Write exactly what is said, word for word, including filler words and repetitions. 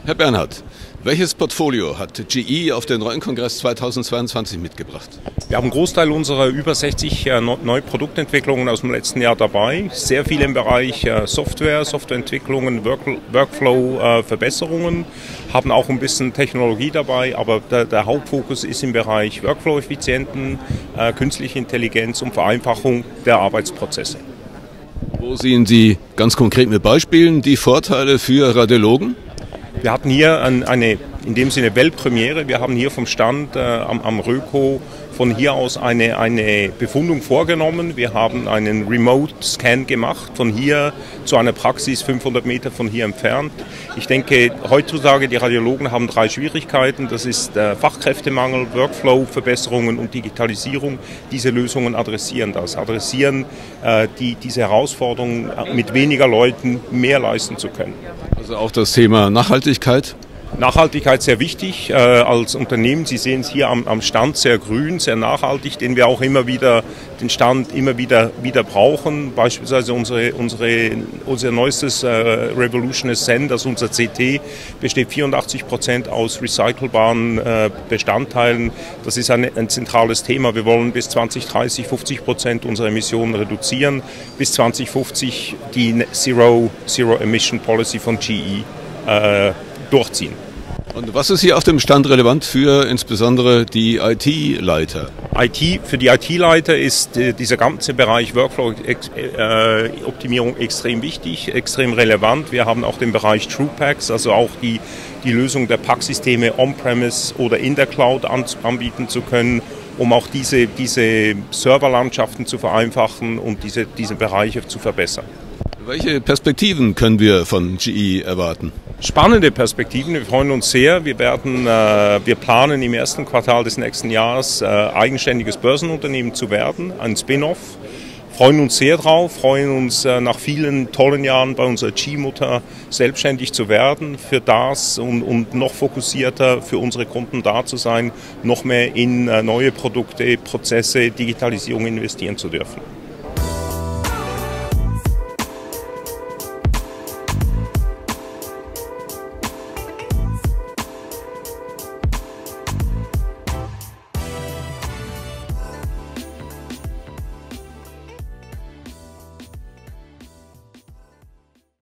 Herr Bernhard, welches Portfolio hat G E auf den Rollenkongress zweitausendzweiundzwanzig mitgebracht? Wir haben einen Großteil unserer über sechzig äh, neue Produktentwicklungen aus dem letzten Jahr dabei. Sehr viel im Bereich äh, Software, Softwareentwicklungen, Work Workflow-Verbesserungen. Äh, haben auch ein bisschen Technologie dabei, aber der, der Hauptfokus ist im Bereich Workflow-Effizienten, äh, künstliche Intelligenz und Vereinfachung der Arbeitsprozesse. Wo sehen Sie ganz konkret mit Beispielen die Vorteile für Radiologen? Wir hatten hier eine, in dem Sinne Weltpremiere. Wir haben hier vom Stand äh, am, am Röko von hier aus eine, eine Befundung vorgenommen. Wir haben einen Remote-Scan gemacht, von hier zu einer Praxis fünfhundert Meter von hier entfernt. Ich denke, heutzutage die Radiologen haben drei Schwierigkeiten. Das ist äh, Fachkräftemangel, Workflow-Verbesserungen und Digitalisierung. Diese Lösungen adressieren das, adressieren äh, die, diese Herausforderung, mit weniger Leuten mehr leisten zu können. Also auch das Thema Nachhaltigkeit? Nachhaltigkeit sehr wichtig äh, als Unternehmen. Sie sehen es hier am, am Stand, sehr grün, sehr nachhaltig, den wir auch immer wieder, den Stand immer wieder, wieder brauchen. Beispielsweise unsere, unsere, unser neuestes äh, Revolution Ascend, also unser C T, besteht vierundachtzig Prozent aus recycelbaren äh, Bestandteilen. Das ist ein, ein zentrales Thema. Wir wollen bis zwanzig dreißig fünfzig Prozent unserer Emissionen reduzieren, bis zwanzig fünfzig die Zero, Zero Emission Policy von G E äh, durchziehen. Und was ist hier auf dem Stand relevant für insbesondere die I T-Leiter? I T, für die I T-Leiter ist äh, dieser ganze Bereich Workflow-Optimierung äh, extrem wichtig, extrem relevant. Wir haben auch den Bereich TruePaks, also auch die, die Lösung der Packsysteme on-premise oder in der Cloud an, anbieten zu können, um auch diese, diese Serverlandschaften zu vereinfachen und diese, diese Bereiche zu verbessern. Welche Perspektiven können wir von G E erwarten? Spannende Perspektiven, wir freuen uns sehr. Wir, werden, äh, wir planen im ersten Quartal des nächsten Jahres äh, eigenständiges Börsenunternehmen zu werden, ein Spin-off. Freuen uns sehr drauf, freuen uns äh, nach vielen tollen Jahren bei unserer G-Mutter selbstständig zu werden, für das und, und noch fokussierter für unsere Kunden da zu sein, noch mehr in äh, neue Produkte, Prozesse, Digitalisierung investieren zu dürfen.